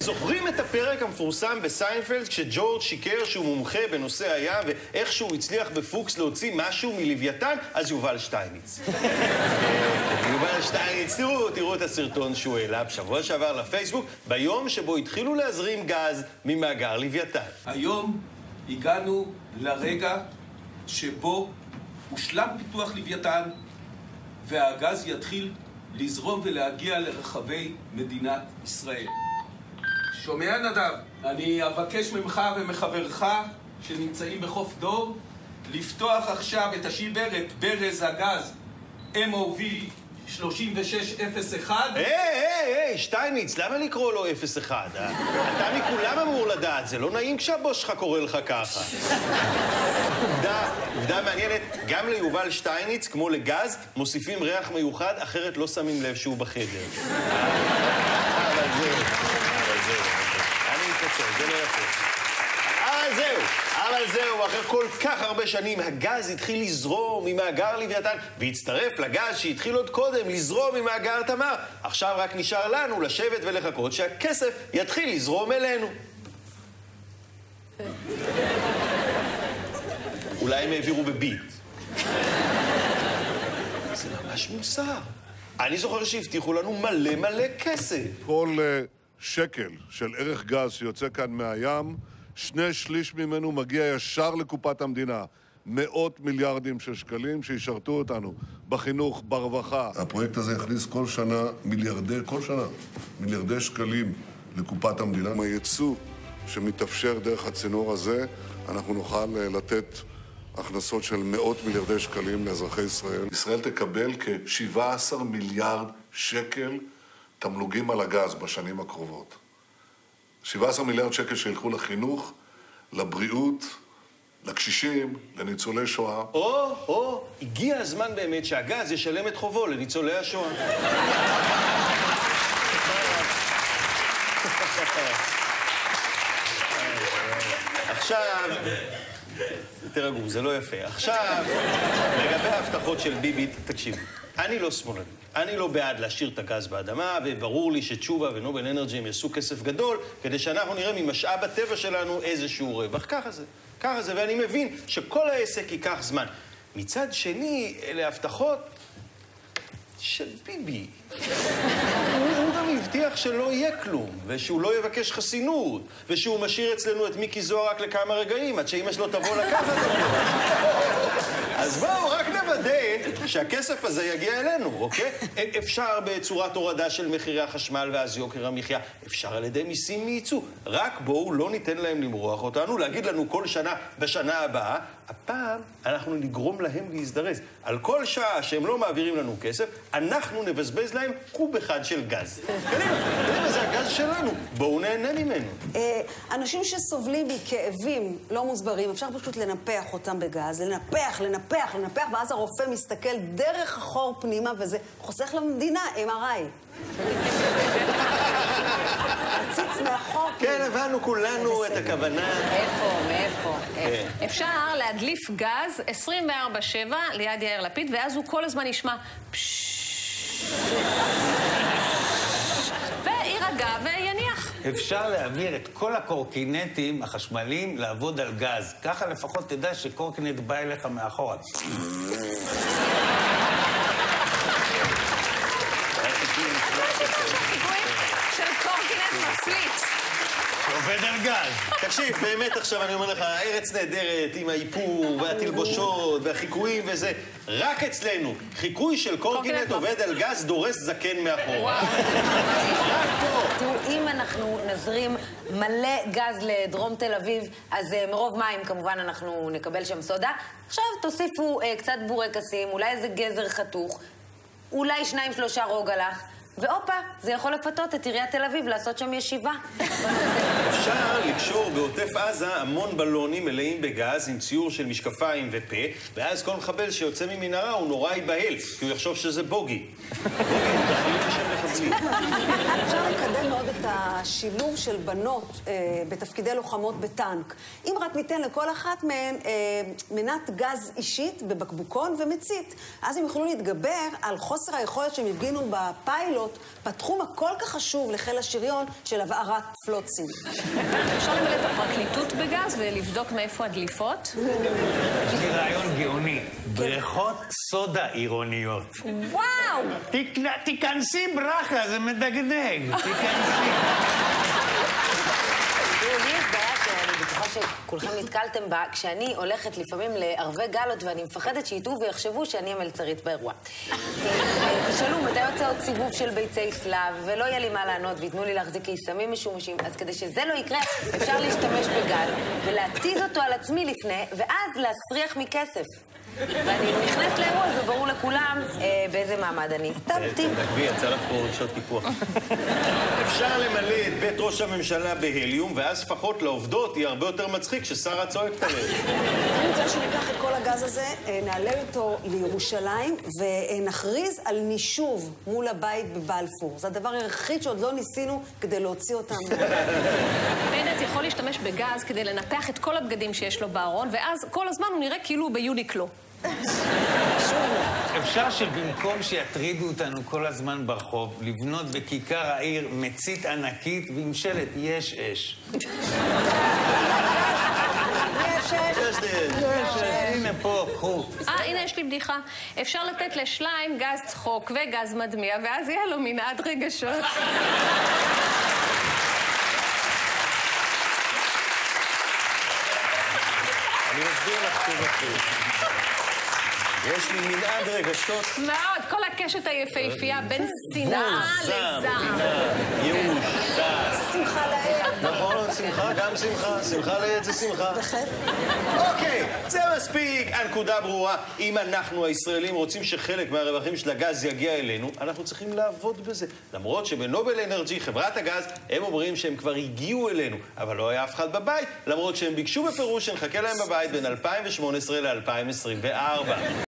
זוכרים את הפרק המפורסם בסיינפלד כשג'ורג' שיקר שהוא מומחה בנושא הים ואיכשהו הצליח בפוקס להוציא משהו מלוויתן? אז יובל שטייניץ. יובל שטייניץ, תראו את הסרטון שהוא העלה בשבוע שעבר לפייסבוק ביום שבו התחילו להזרים גז ממאגר לוויתן. היום הגענו לרגע שבו הושלם פיתוח לוויתן והגז יתחיל לזרום ולהגיע לרחבי מדינת ישראל. שומע נדב? אני אבקש ממך ומחברך שנמצאים בחוף דור לפתוח עכשיו את השיבר, את ברז הגז MOV 3601. היי, שטייניץ, למה לקרוא לו 01? אתה מכולם אמור לדעת, זה לא נעים כשהבוס שלך קורא לך ככה. עובדה מעניינת, גם ליובל שטייניץ, כמו לגז, מוסיפים ריח מיוחד, אחרת לא שמים לב שהוא בחדר. אבל זהו. אני מתקצר, זה לא יפה. אבל זהו, אחרי כל כך הרבה שנים הגז התחיל לזרום ממאגר לוויתן והצטרף לגז שהתחיל עוד קודם לזרום ממאגר תמר. עכשיו רק נשאר לנו לשבת ולחכות שהכסף יתחיל לזרום אלינו. אולי הם העבירו בביט. זה ממש מוסר. אני זוכר שהבטיחו לנו מלא כסף. כל שקל של ערך גז שיוצא כאן מהים, 2/3 ממנו מגיע ישר לקופת המדינה. מאות מיליארדים של שקלים שישרתו אותנו בחינוך, ברווחה. הפרויקט הזה יכניס כל שנה מיליארדי שקלים לקופת המדינה. עם הייצוא שמתאפשר דרך הצינור הזה, אנחנו נוכל לתת הכנסות של מאות מיליארדי שקלים לאזרחי ישראל. ישראל תקבל כ-17 מיליארד שקל תמלוגים על הגז בשנים הקרובות. 17 מיליארד שקל שילכו לחינוך, לבריאות, לקשישים, לניצולי שואה. הגיע הזמן באמת שהגז ישלם את חובו לניצולי השואה. עכשיו, תרגעו, זה לא יפה. עכשיו, לגבי ההבטחות של ביבי, תקשיבו, אני לא שמאלני. אני לא בעד להשאיר את הגז באדמה, וברור לי שתשובה ונובל אנרג'י הם יעשו כסף גדול, כדי שאנחנו נראה ממשאב הטבע שלנו איזשהו רווח. ככה זה, ואני מבין שכל העסק ייקח זמן. מצד שני, אלה הבטחות של ביבי. הוא גם הבטיח שלא יהיה כלום, ושהוא לא יבקש חסינות, ושהוא משאיר אצלנו את מיקי זוהר רק לכמה רגעים, עד שאמא שלו תבוא לקחת אותו. אז בואו, רק נוודא שהכסף הזה יגיע אלינו, אוקיי? אפשר בצורת הורדה של מחירי החשמל ואז יוקר המחיה, אפשר על ידי מיסים מייצוא. רק בואו לא ניתן להם למרוח אותנו, להגיד לנו כל שנה בשנה הבאה, הפעם אנחנו נגרום להם להזדרז. על כל שעה שהם לא מעבירים לנו כסף, אנחנו נבזבז להם קוב אחד של גז. קדימה, זה הגז שלנו. בואו נהנה ממנו. אנשים שסובלים מכאבים לא מוסברים, אפשר פשוט לנפח אותם בגז, לנפח, ואז הרופא מסתכל דרך החור פנימה, וזה חוסך למדינה MRI. הציץ מאחור. כן, הבנו כולנו את הכוונה. מאיפה? אפשר להדליף גז 24/7 ליד יאיר לפיד, ואז הוא כל הזמן ישמע ויירגע ויניח. אפשר להעביר את כל הקורקינטים החשמליים לעבוד על גז. ככה לפחות תדע שקורקינט בא אליך מאחורה. של קורקינט מפליץ. שעובד על גז. תקשיב, באמת עכשיו אני אומר לך, ארץ נהדרת עם האיפור והתלבושות והחיקויים וזה, רק אצלנו, חיקוי של קורקינט עובד על גז דורס זקן מאחורה. רק פה. תראו, אם אנחנו נזרים מלא גז לדרום תל אביב, אז מרוב מים כמובן אנחנו נקבל שם סודה. עכשיו תוסיפו קצת בורקסים, אולי איזה גזר חתוך, אולי 2-3 רוגלח, ואופה, זה יכול לפתות את עיריית תל אביב לעשות שם ישיבה. אפשר לקשור בעוטף עזה המון בלונים מלאים בגז עם ציור של משקפיים ופה, ואז כל מחבל שיוצא ממנהרה הוא נורא ייבהל, כי הוא יחשוב שזה בוגי. בוגי, תחליט לשם מחבלים. אפשר לקדם מאוד את השילוב של בנות בתפקידי לוחמות בטנק. אם רק ניתן לכל אחת מהן מנת גז אישית בבקבוקון ומצית, אז הם יוכלו להתגבר על חוסר היכולת שהם הפגינו בפיילוט פנסיות, בתחום הכל כך חשוב לחיל השריון של הבערת פלוצים. אפשר למלא את הפרקליטות בגז ולבדוק מאיפה הדליפות? יש לי רעיון גאוני. בריכות סודה עירוניות. וואו! תיכנסי ברכה, זה מדגדג. תיכנסי. לי יש בעיה שאני בטוחה שכולכם נתקלתם בה, כשאני הולכת לפעמים לערבי גלות ואני מפחדת שיטעו ויחשבו שאני המלצרית באירוע. תשאלו מתי יוצא עוד סיבוב של ביצי סלב, ולא יהיה לי מה לענות ויתנו לי להחזיק קיסמים משומשים, אז כדי שזה לא יקרה, אפשר להשתמש בגז ולהטיז אותו על עצמי לפני, ואז להסריח מכסף. ואני נכנסת לאירוע, זה ברור לכולם באיזה מעמד אני. סתמתי. תגבי, יצא לך פה רגשות טיפוח. אפשר למלא את בית ראש הממשלה בהליום, ואז לפחות לעובדות יהיה הרבה יותר מצחיק ששרה צועקת עליהם. אני רוצה שניקח את כל הגז הזה, נעלה אותו לירושלים, ונכריז על נישוב מול הבית בבלפור. זה הדבר היחיד שעוד לא ניסינו כדי להוציא אותם. בנט יכול להשתמש בגז כדי לנפח את כל הבגדים שיש לו בארון, ואז כל הזמן הוא נראה כאילו ביוניקלו. אפשר שבמקום שיטרידו אותנו כל הזמן ברחוב, לבנות בכיכר העיר מצית ענקית ועם שלט יש אש. הנה פה, קחו. הנה יש לי בדיחה. אפשר לתת לשליים גז צחוק וגז מדמיע, ואז יהיה לו מנעד רגשות. אני מסביר לך טוב אחרי. יש לי מנעד רגשות. מאוד, כל הקשת היפהפייה בין שנאה לזעם. ייאוש, כעס. שמחה לאל. נכון, שמחה, גם שמחה. שמחה לעד זה שמחה. בהחלט. אוקיי, זה מספיק. הנקודה ברורה. אם אנחנו הישראלים רוצים שחלק מהרווחים של הגז יגיע אלינו, אנחנו צריכים לעבוד בזה. למרות שבנובל אנרג'י, חברת הגז, הם אומרים שהם כבר הגיעו אלינו, אבל לא היה אף אחד בבית, למרות שהם ביקשו בפירוש שנחכה להם בבית בין 2018 ל-2024.